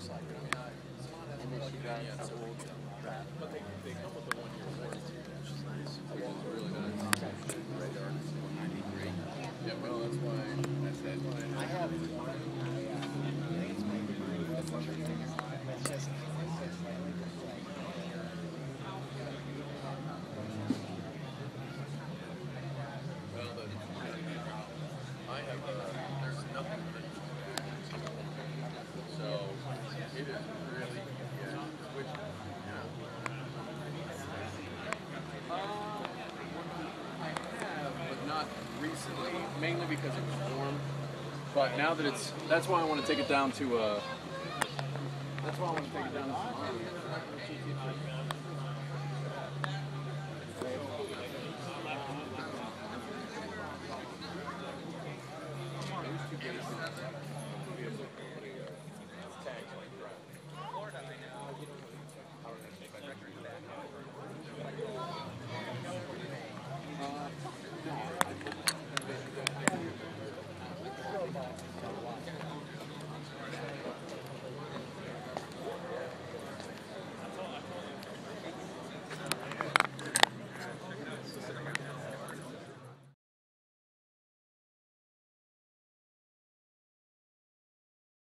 And then she drives the old trap. But they come with the 1-year warranty, which is nice. Which is really nice. Radar 193. Yeah, well, that's why I have one. I think it's maybe it's just I have there's nothing for it. So it is really which I have, but not recently, mainly because it was warm. But now that that's why I want to take it down to that's why I want to take it down to